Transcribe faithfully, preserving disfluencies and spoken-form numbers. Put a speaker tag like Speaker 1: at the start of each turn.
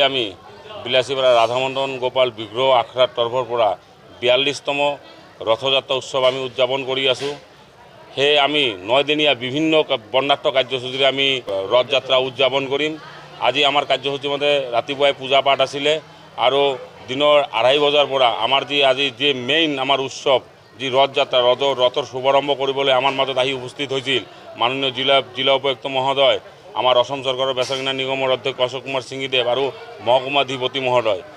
Speaker 1: আমি বিলাসীপাৰা ৰাধামণ্ডন গোপাল বিগ্ৰহ আখৰাৰ তৰফৰ পৰা বিয়াল্লিছতম ৰথযাত্ৰা উৎসৱ আমি উদযাপন কৰি আছোঁ। সেয়ে আমি নয়দিনীয়া বিভিন্ন বৰ্ণাঢ্য কাৰ্যসূচীৰে আমি ৰথযাত্ৰা উদযাপন কৰিম। আজি আমাৰ কাৰ্যসূচী মতে ৰাতিপুৱাই পূজা পাঠ আছিলে আৰু দিনৰ আঢ়াই বজাৰ পৰা আমাৰ যি আজি যি মেইন আমাৰ উৎসৱ যি ৰথযাত্ৰা ৰথ ৰথৰ শুভাৰম্ভ কৰিবলৈ আমাৰ মাজত আহি উপস্থিত হৈছিল মাননীয় জিলা জিলা উপায়ুক্ত মহোদয়, আমাৰ অসম চৰকাৰৰ বেচা কিনা নিগমৰ অধ্যক্ষ অশোক কুমাৰ সিংদেৱ আৰু মহকুমাধিপতি মহোদয়।